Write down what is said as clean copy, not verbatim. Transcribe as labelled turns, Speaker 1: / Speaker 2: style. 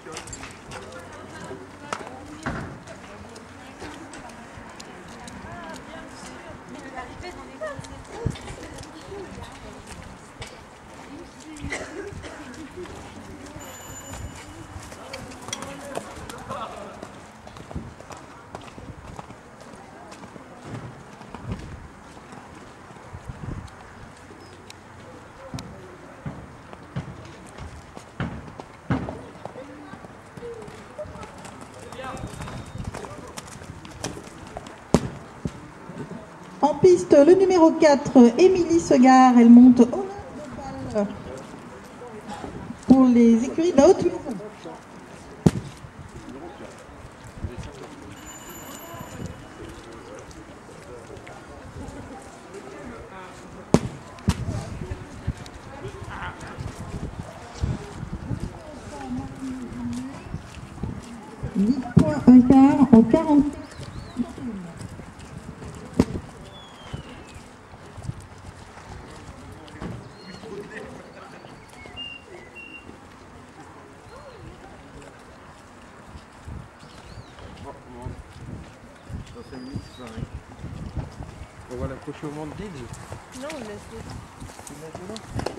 Speaker 1: En piste, le numéro 4, Émilie Segard, elle monte au nord de balle pour les écuries de la Haute-Maison. Points un quart en 40.
Speaker 2: Dans 5 minutes, c'est pareil. On va l'approcher au moment de guide.
Speaker 3: Non, on laisse.
Speaker 2: C'est maintenant.